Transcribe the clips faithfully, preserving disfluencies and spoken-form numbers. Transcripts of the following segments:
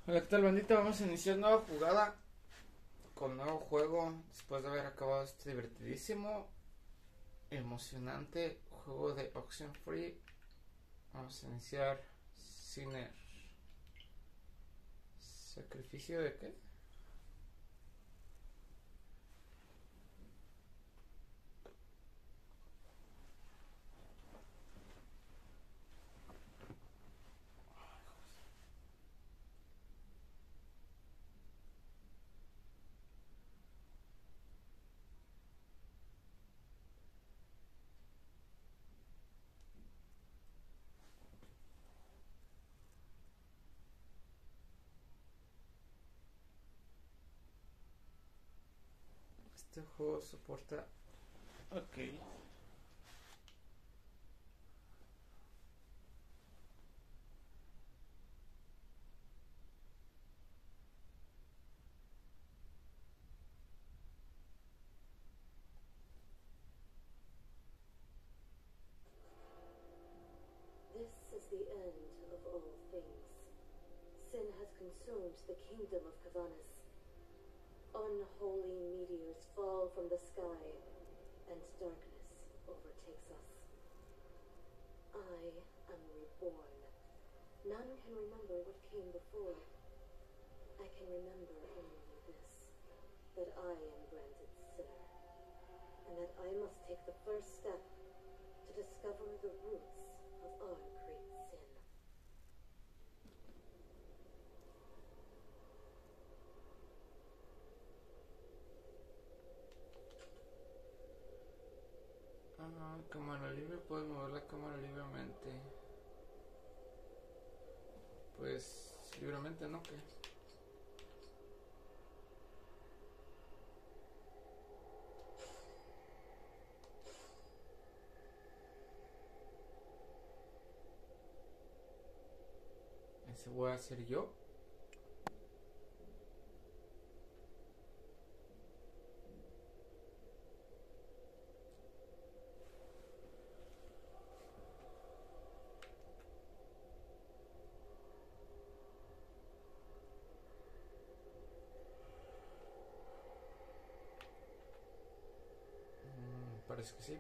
Hola, ¿qué tal, bandita? Vamos a iniciar nueva jugada con nuevo juego después de haber acabado este divertidísimo, emocionante juego de Auction Free. Vamos a iniciar Sinner. ¿Sacrificio de qué? Este juego soporta... Ok. This is the end of all things. Sin has consumed the kingdom of Cavanus. Unholy meteors fall from the sky, and darkness overtakes us. I am reborn. None can remember what came before. I can remember only this, that I am granted sinner, and that I must take the first step to discover the roots of our great sin. Ah, cámara libre, puedes mover la cámara libremente. Pues libremente, ¿no? ¿Qué? ¿Ese voy a hacer yo? Mm, parece que sí.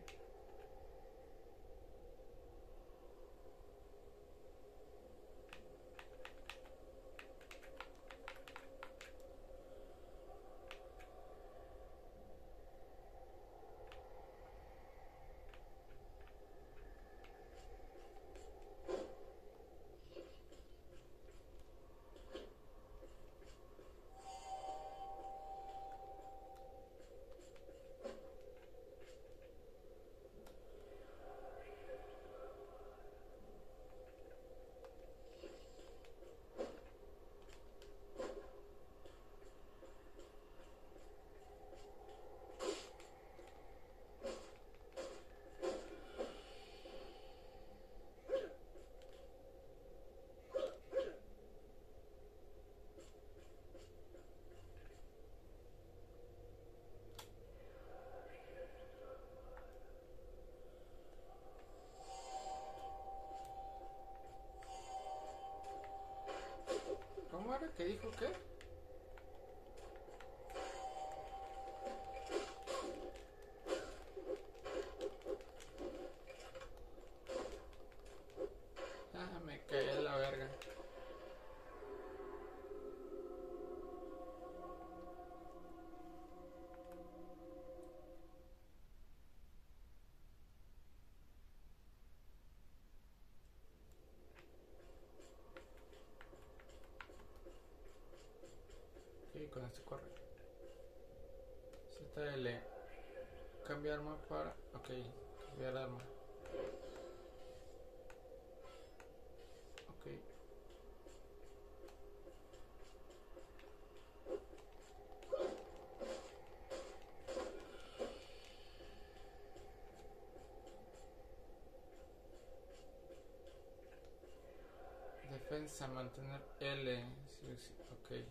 ¿Cómo era que dijo qué? Ah, me caí en la verga. Ok, con esto corre. Z L. Cambia arma para... Ok, cambiar arma. Ok. Defensa, mantener L. Sí, sí, ok.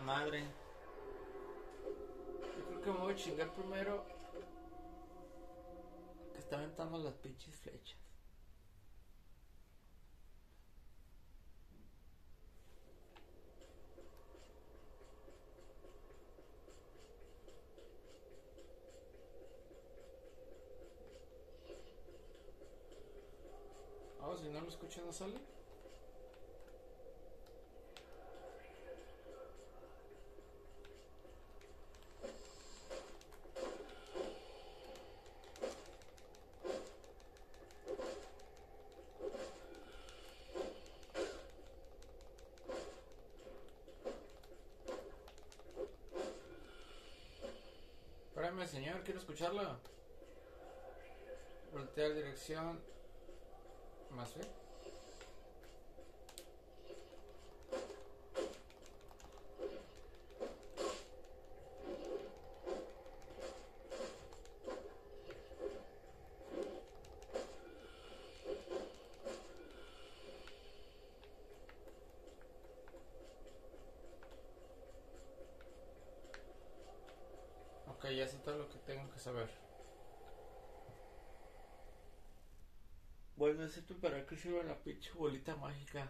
madre. Yo creo que me voy a chingar primero. Que está aventando las pinches flechas. Oh, si no lo escucho no sale. Espérame, señor, quiero escucharlo. Voltear dirección. Más bien. Ok, ya sé todo lo que tengo que saber. Bueno, necesito para qué sirve la pinche bolita mágica.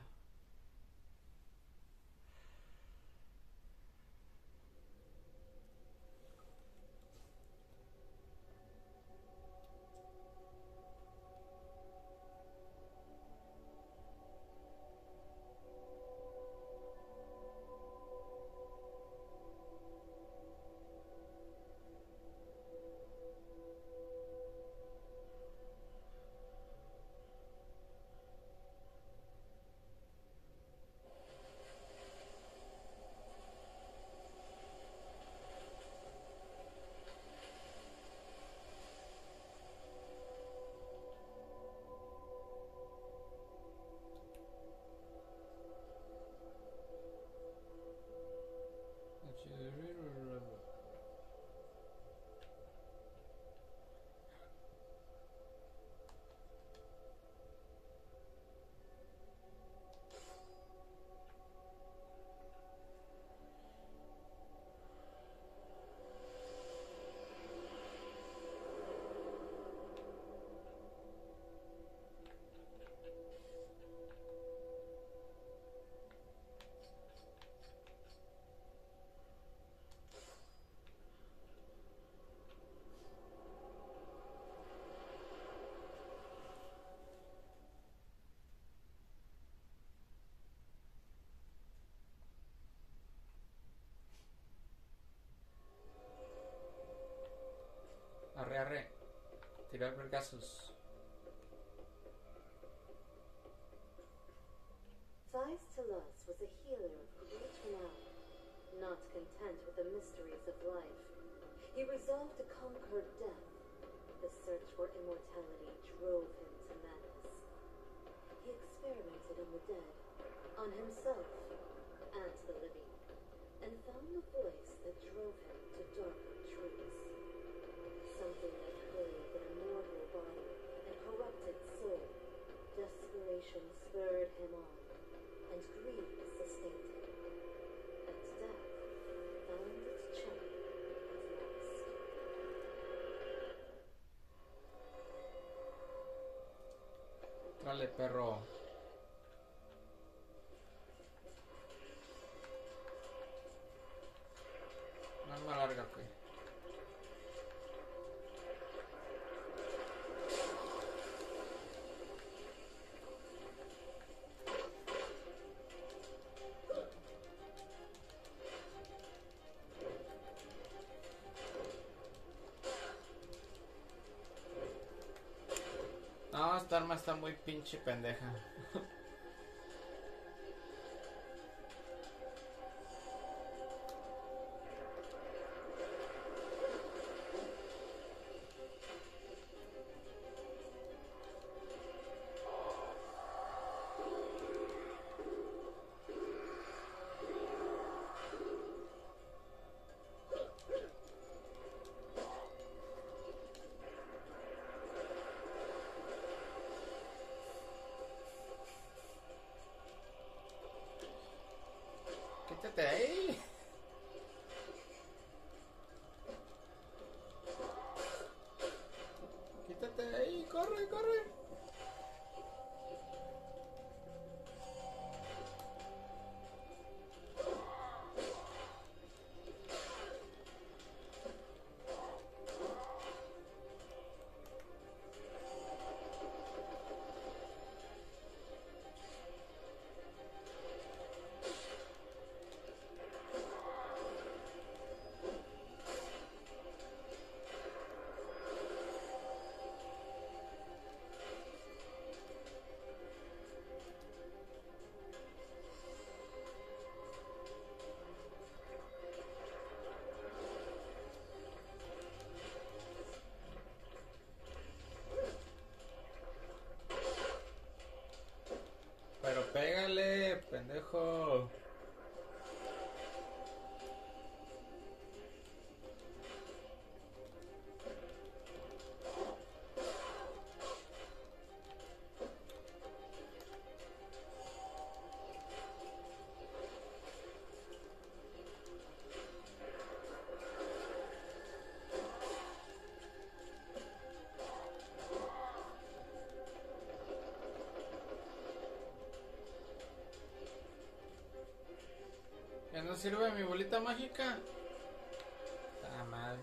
Arre, arre. Tirar vergazos. Phystolos was a healer of great renown. Not content with the mysteries of life, he resolved to conquer death. The search for immortality drove him to madness. He experimented on the dead, on himself, and the living, and found the voice that drove him to darker truths. Something that craved an immortal body and corrupted soul. Desperation spurred him on, and greed sustained him. And death found its charm at last. Dale, perro. No es más larga, ok. No, esta arma está muy pinche pendeja. pendejo. ¿Ya no sirve mi bolita mágica? Ah, madre.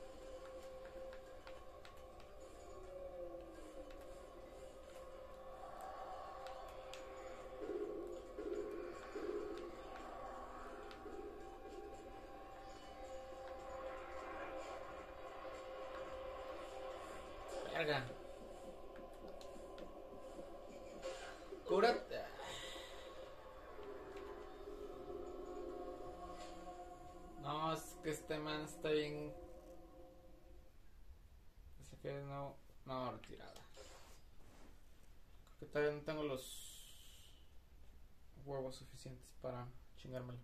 Verga. Cúrate. No, es que este man está bien. Así que no. No, retirada. Creo que todavía no tengo los huevos suficientes para chingármelo.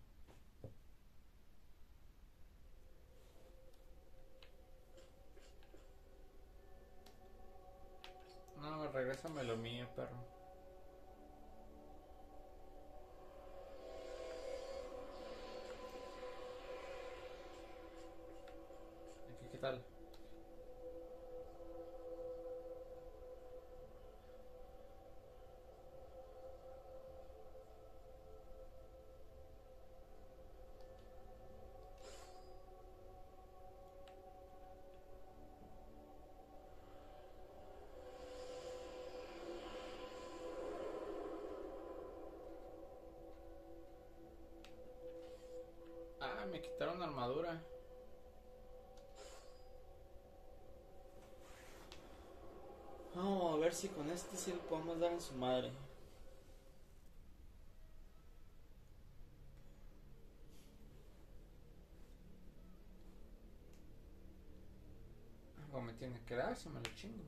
No, regrésame lo mío, perro. Aquí, ¿qué tal? Ah, me quitaron la armadura. Vamos a ver si con este sí le podemos dar en su madre. Algo me tiene que dar, se me lo chingo.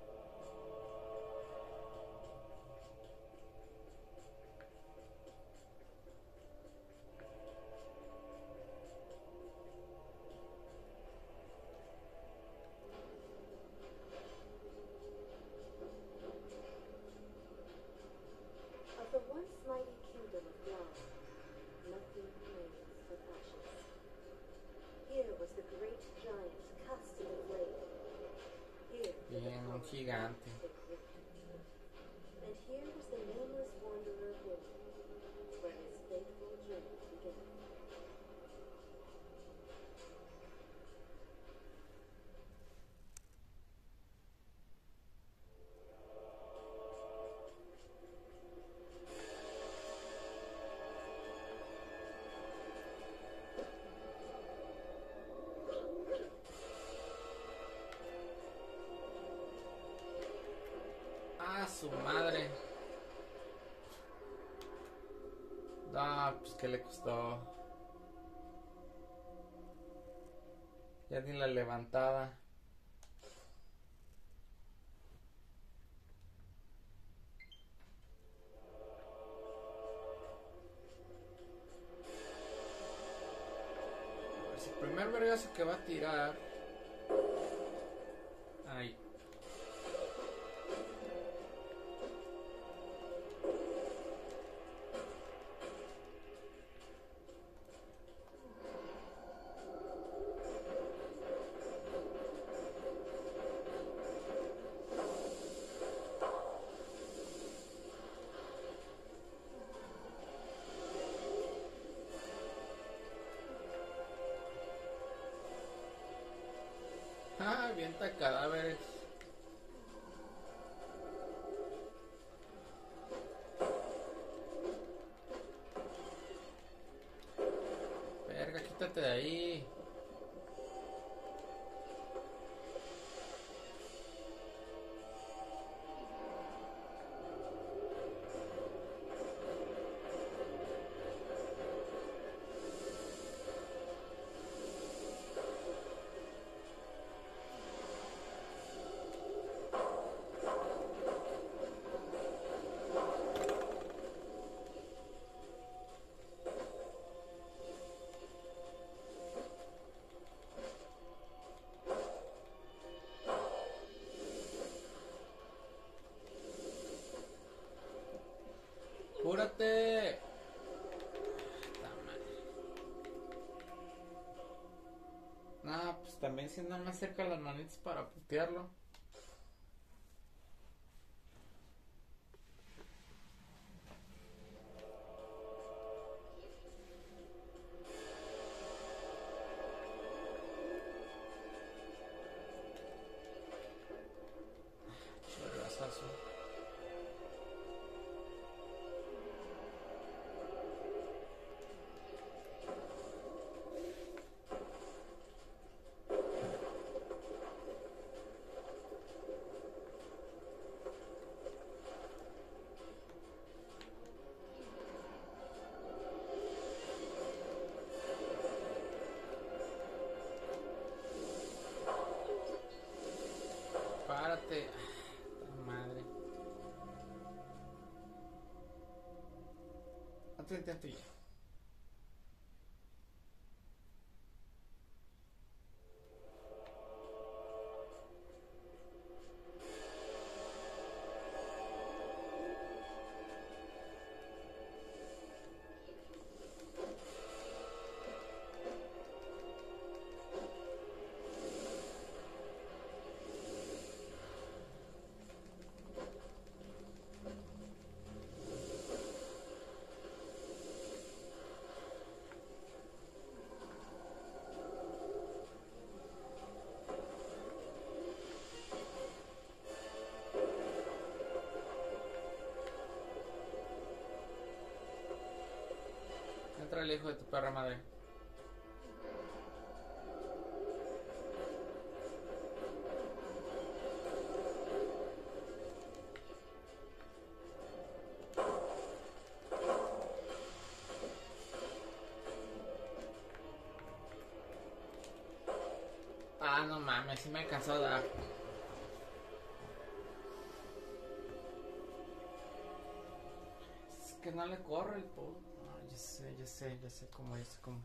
Of the once mighty kingdom of God, nothing remains but ashes. Here was the great giant cast in the blade. Here did the Bien, un power gigante. take root. And here was the nameless wanderer waiting, where his fateful journey began. Ah, su madre. Ah, pues que le costó. Ya ni la levantada. Pues el primer vergazo que va a tirar. Ay. Ah, avienta cadáveres. Verga, quítate de ahí. ¡Apúrate! Ta madre. No, pues también si no me acerca las manitas para putearlo. Chorrazazo. Párate. Ah, madre. Otro intento ya. Entra el hijo de tu perra madre. Ah, no mames, sí me alcanzó a dar. Es que no le corre el puto. No, ya sé, ya sé, ya sé cómo, ya sé cómo.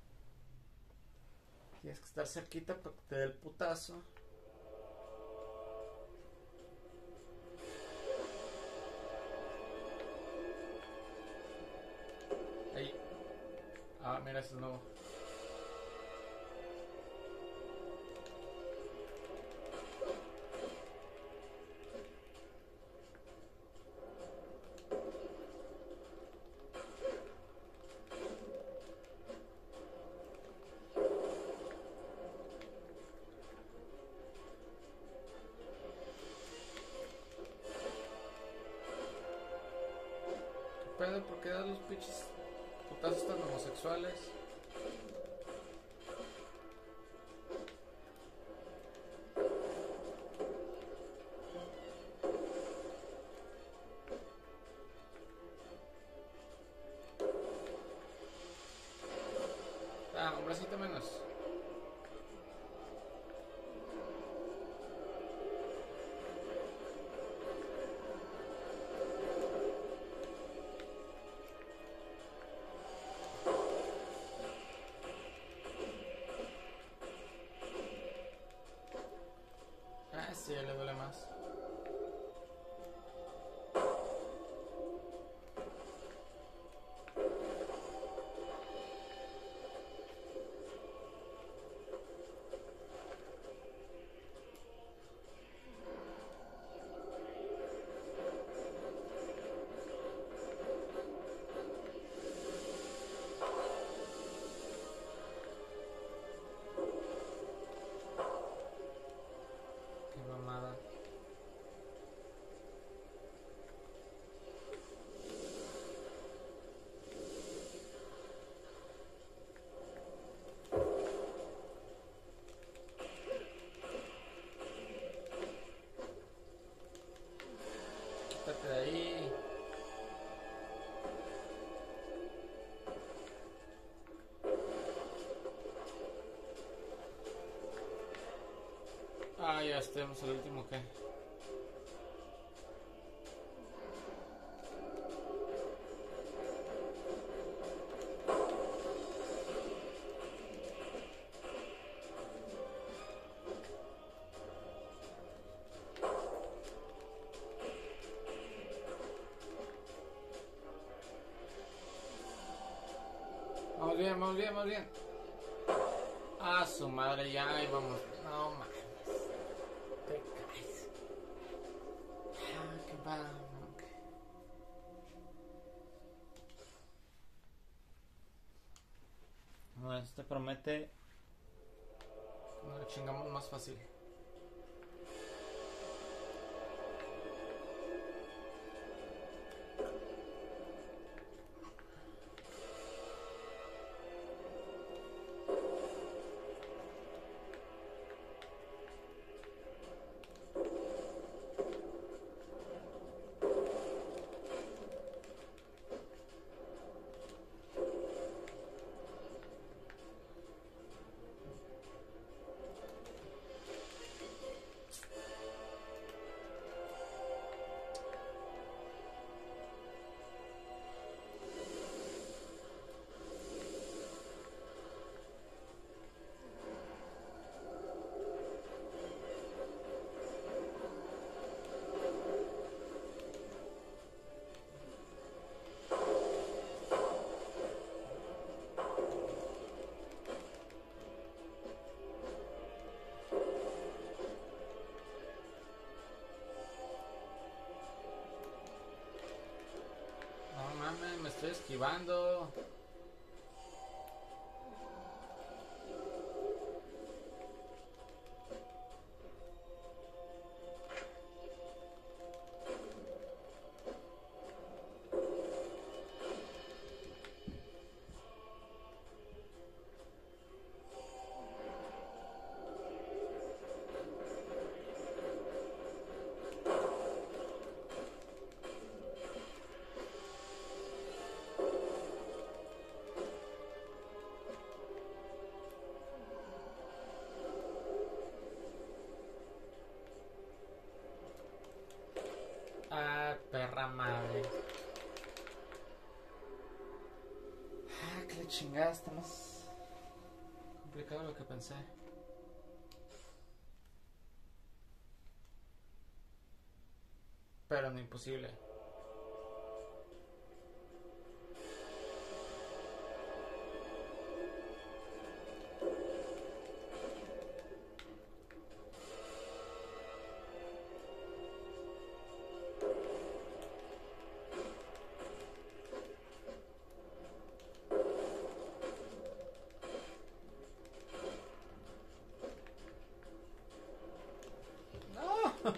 Tienes que estar cerquita para que te dé el putazo. Ahí. Ah, mira, eso es nuevo. ¿Qué pedo? ¿Por qué das los pinches putazos tan homosexuales? Ah, un bracito menos. Ah, sí, le duele más. Qué mamada. Quítate de ahí. Ah, ya estemos el último que. Vamos bien, vamos bien, vamos bien. Ah, su madre, ya ahí vamos. No mames. Te caes. Ah, qué va. Bueno, este promete. Nos lo chingamos más fácil. No mames, me estoy esquivando. Ah, perra madre. Ah, que la chingada, está más complicado de lo que pensé. Pero no imposible. No.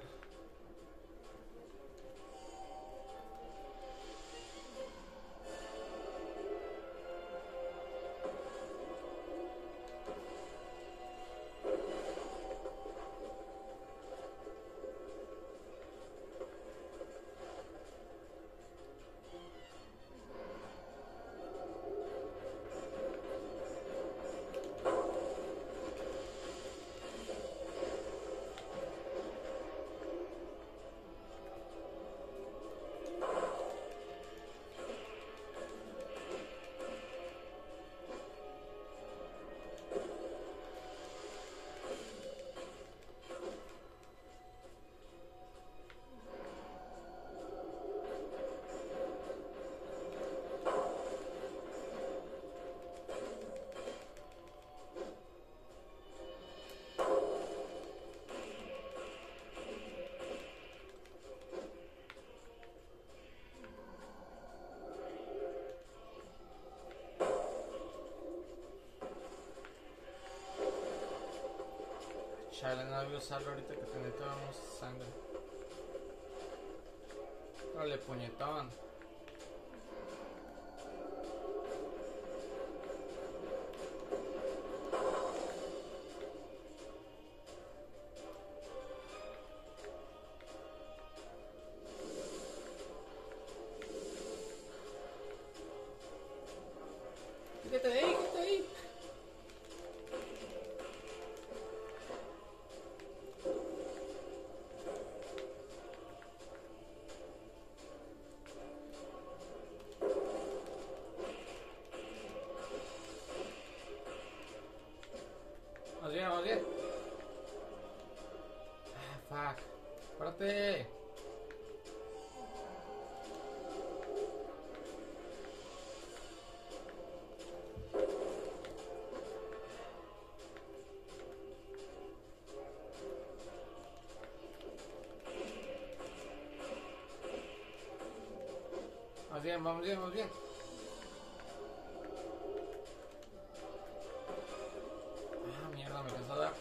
Chale, no voy a usarlo ahorita que necesitamos sangre. Dale, puñetón. Quítate de ahí, quítate de ahí. Vamos bien, vamos bien. Ah, fuck. Párate. Vamos bien, vamos bien, vamos bien. Ah, mierda, me cansó de dar.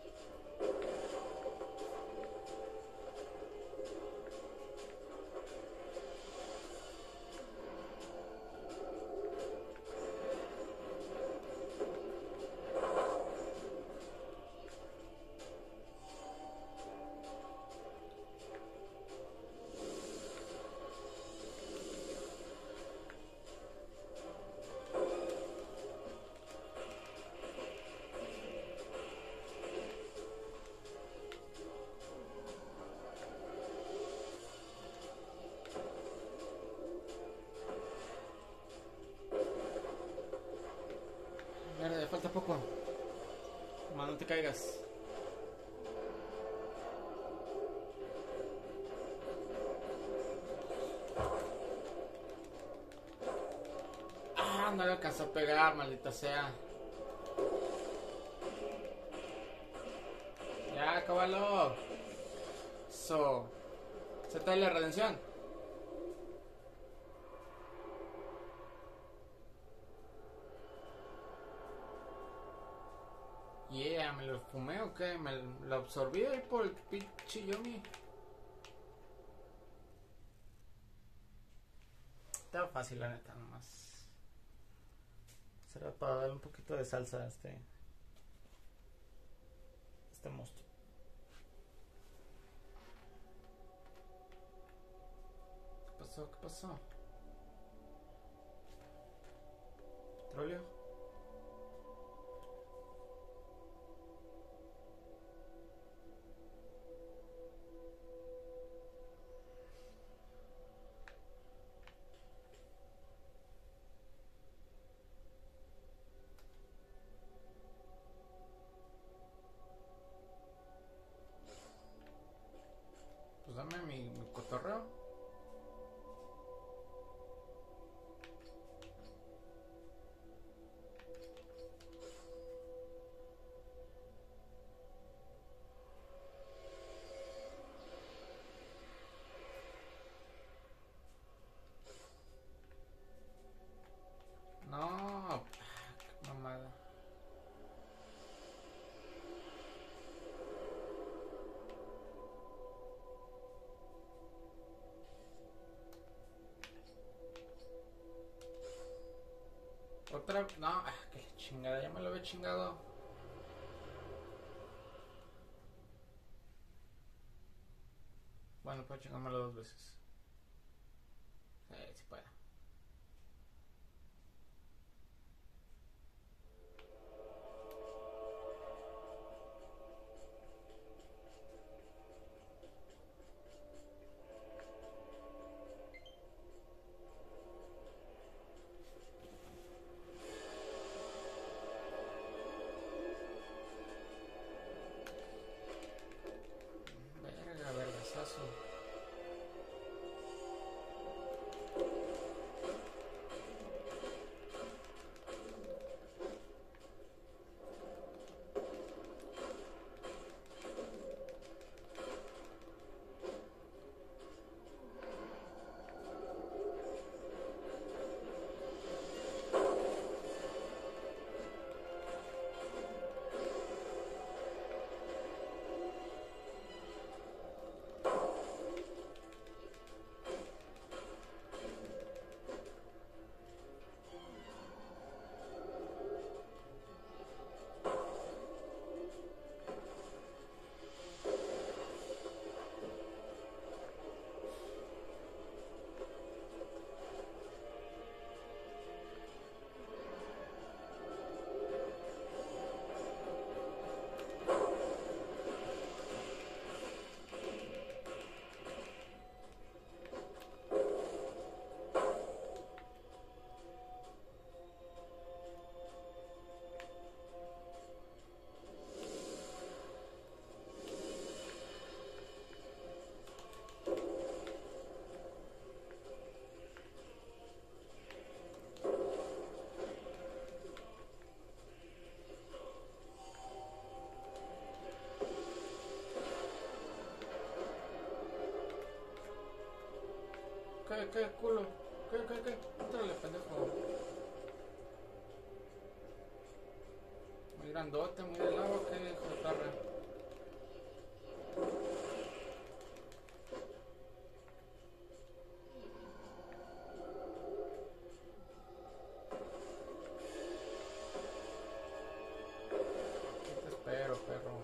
Mierda, ya falta poco. Más no te caigas. Ah, no le alcanzó a pegar, maldita sea. Ya, acábalo. Eso. Se trae la redención. Yeah, ¿me lo fumé o qué? ¿Me lo absorbí ahí por el pinche yomi? Estaba fácil, la neta, nomás. Será para darle un poquito de salsa a este. Este monstruo. ¿Qué pasó? ¿Qué pasó? ¿Petróleo? Pues dame mi, mi cotorreo. No, qué mamada. Otra, no, ah, qué chingada, ya me lo había chingado. Bueno, puedo chingármelo dos veces. Eh, si puedo. Verga, vergasazo. ¿Qué, qué culo? ¿Qué, qué, qué? Entrale, pendejo. Muy grandote, muy del agua, que hijo de perra. Aquí te espero, perro.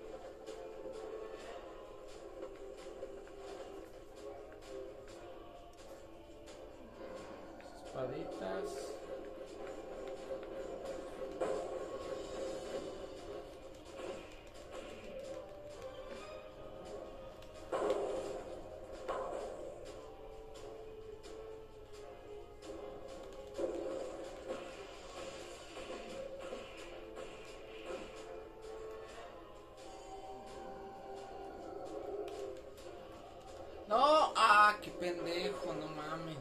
Espaditas. No, ah, qué pendejo, no mames.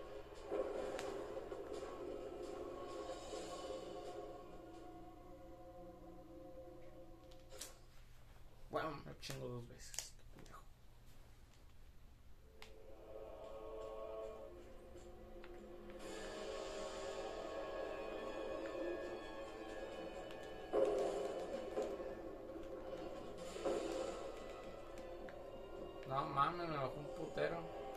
Bueno, me chingo dos veces, qué pendejo. No mames, me bajó un putero.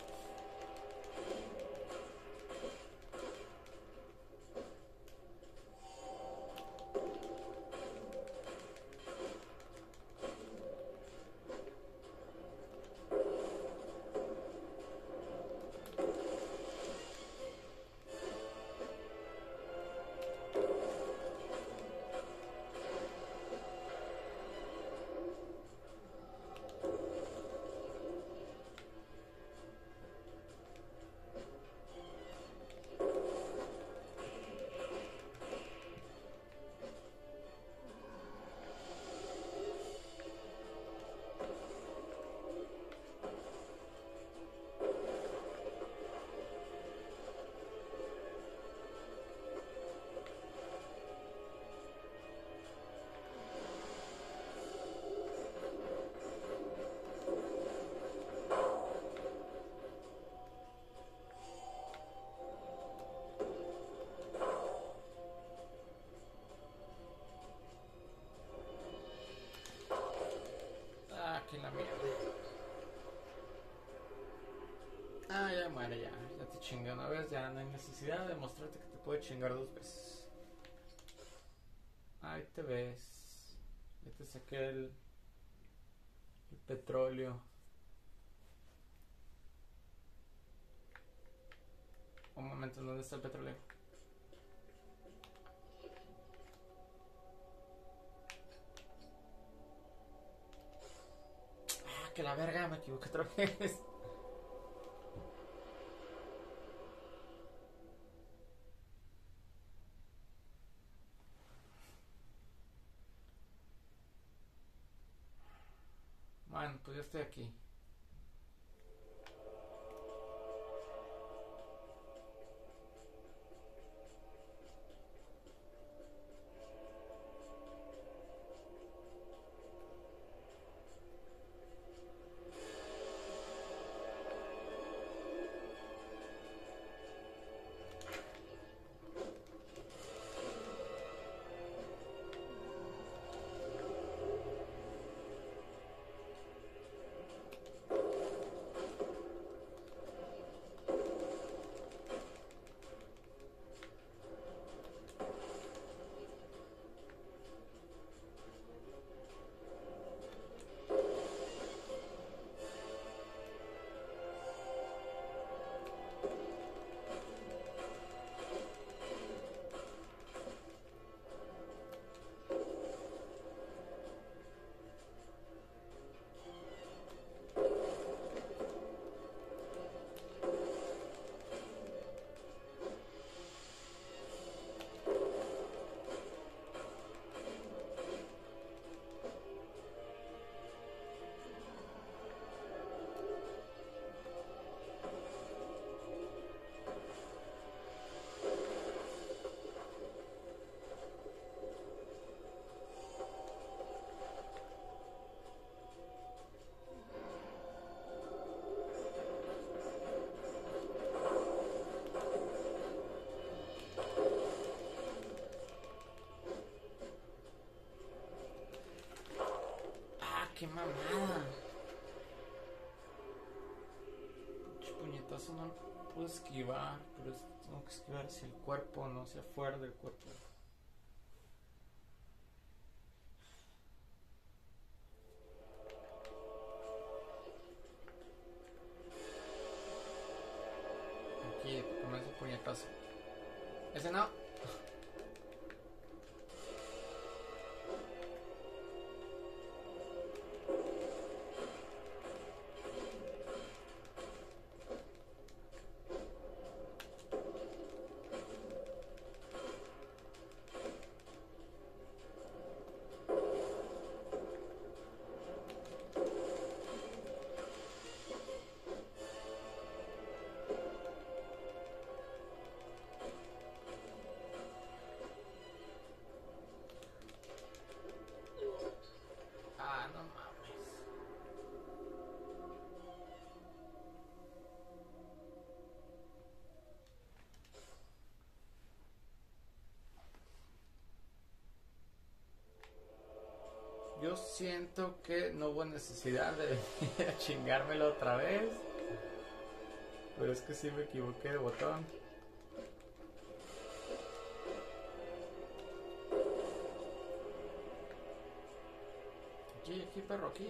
Ah, aquí la mierda. Ah, ya muere, ya. Ya te chingué una vez, ya no hay necesidad de mostrarte que te puede chingar dos veces. Ahí te ves. Ya te saqué el, el petróleo. Un momento, ¿dónde está el petróleo? Ah, que la verga, me equivoqué otra vez. Bueno, pues ya estoy aquí. puedo esquivar, pero es- tengo que esquivar hacia el cuerpo, no hacia afuera del cuerpo. Aquí, con ese puñetazo. Ese no. Ah, no mames. Yo siento que no hubo necesidad de venir a chingármelo otra vez. Pero es que sí me equivoqué de botón. Aquí, aquí, perro, aquí.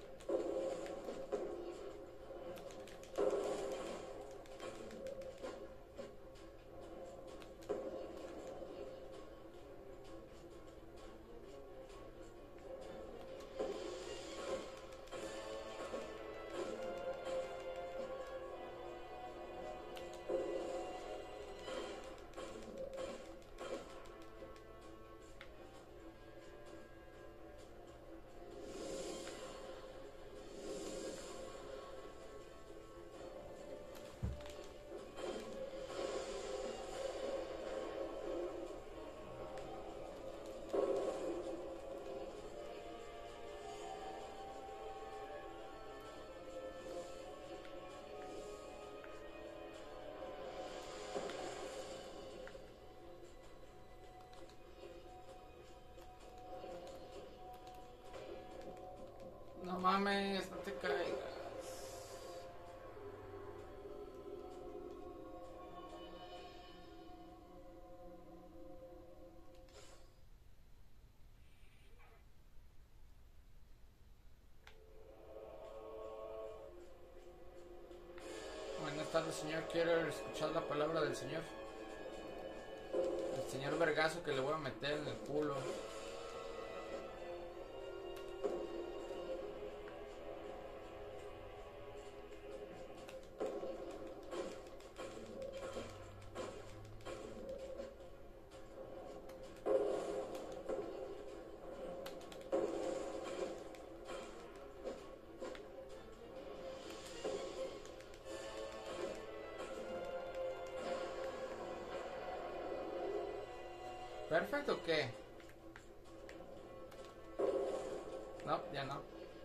No mames, no te caigas. Buenas tardes, señor. Quiero escuchar la palabra del señor. El señor vergazo que le voy a meter en el culo. ¿Perfecto o qué? No, ya no.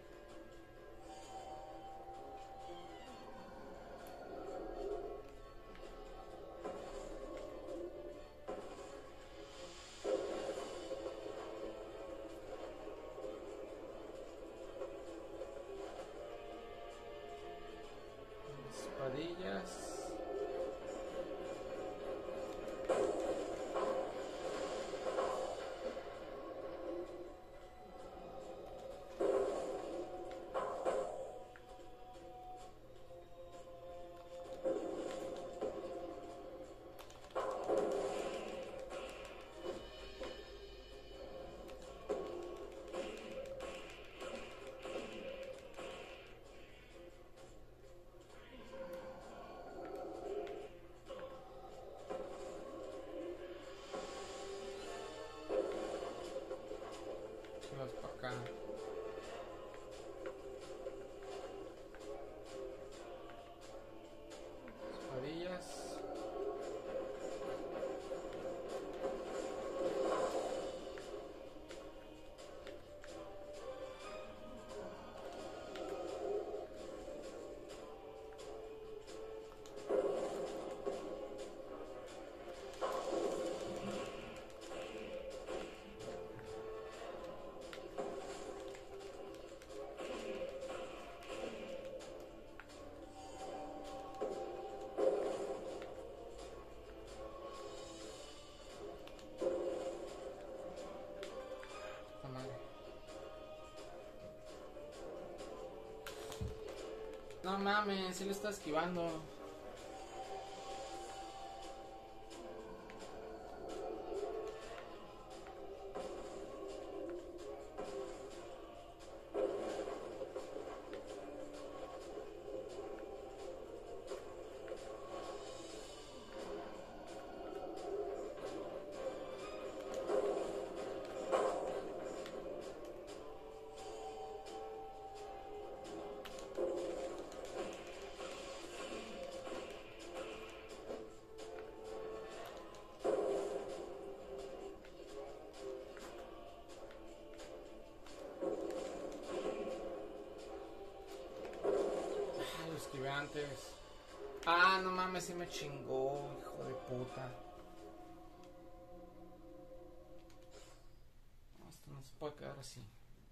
Espadillas. Vas para acá. Espadillas. mames, sí lo está esquivando. Antes. Ah, no mames, se me chingó, hijo de puta. No, esto no se puede quedar así.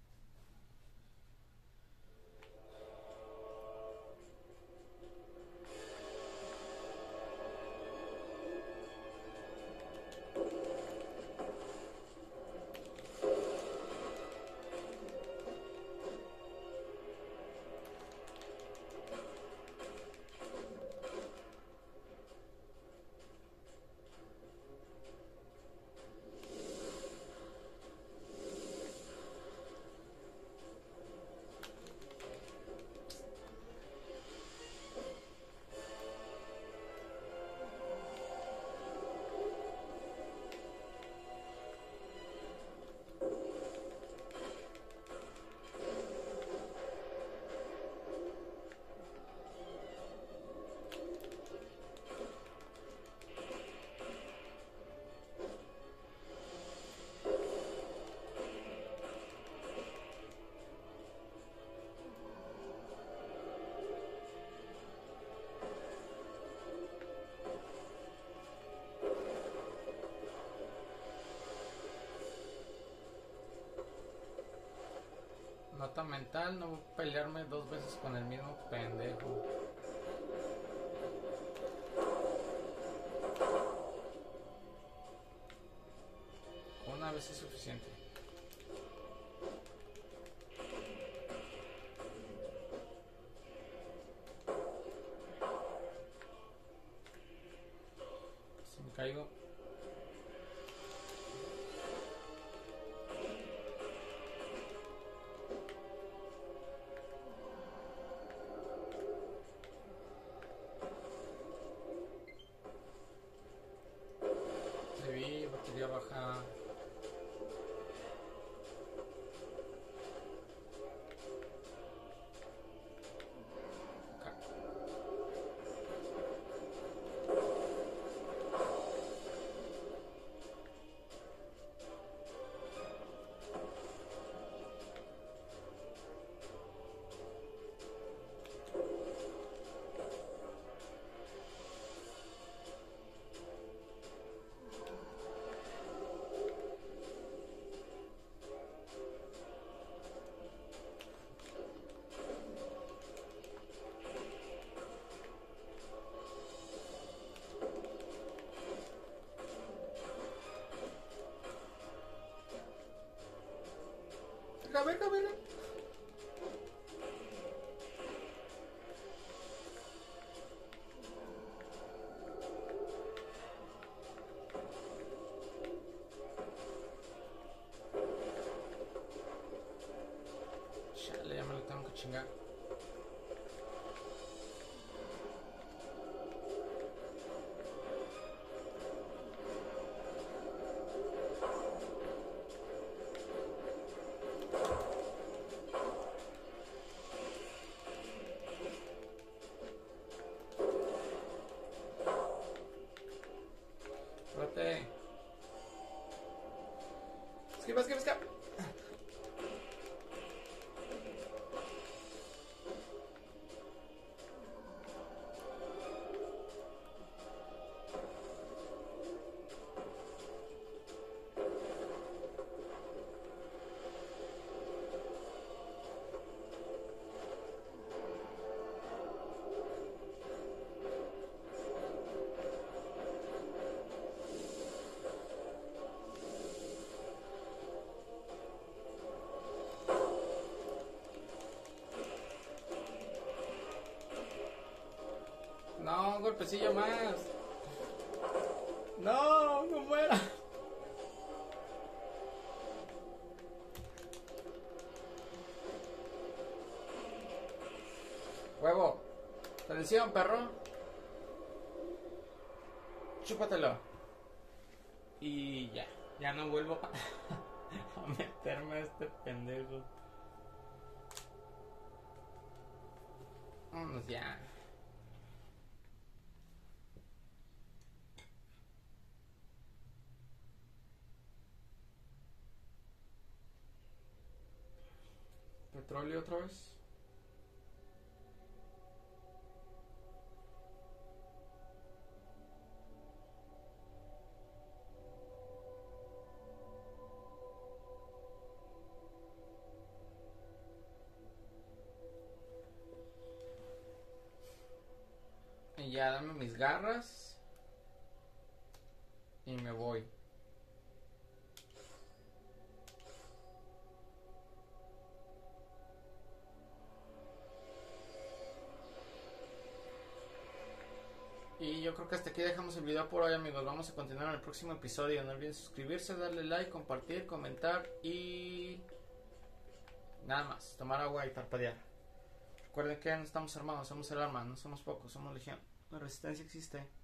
Nota mental, no voy a pelearme dos veces con el mismo pendejo. Una vez es suficiente. Si me caigo. Batería baja. A ver, a ver. Chale, ya me lo tengo que chingar. Esquiva, esquiva, esquiva. golpecillo más. No, no muera. Huevo. Atención, perro. Chúpatelo. Y ya. Ya no vuelvo a meterme a este pendejo. Vámonos ya. Petróleo otra vez. Y ya dame mis garras. Y me voy. Y yo creo que hasta aquí dejamos el video por hoy, amigos. Vamos a continuar en el próximo episodio. No olviden suscribirse, darle like, compartir, comentar y... nada más, tomar agua y parpadear. Recuerden que no estamos armados, somos el arma, no somos pocos, somos legión. La resistencia existe.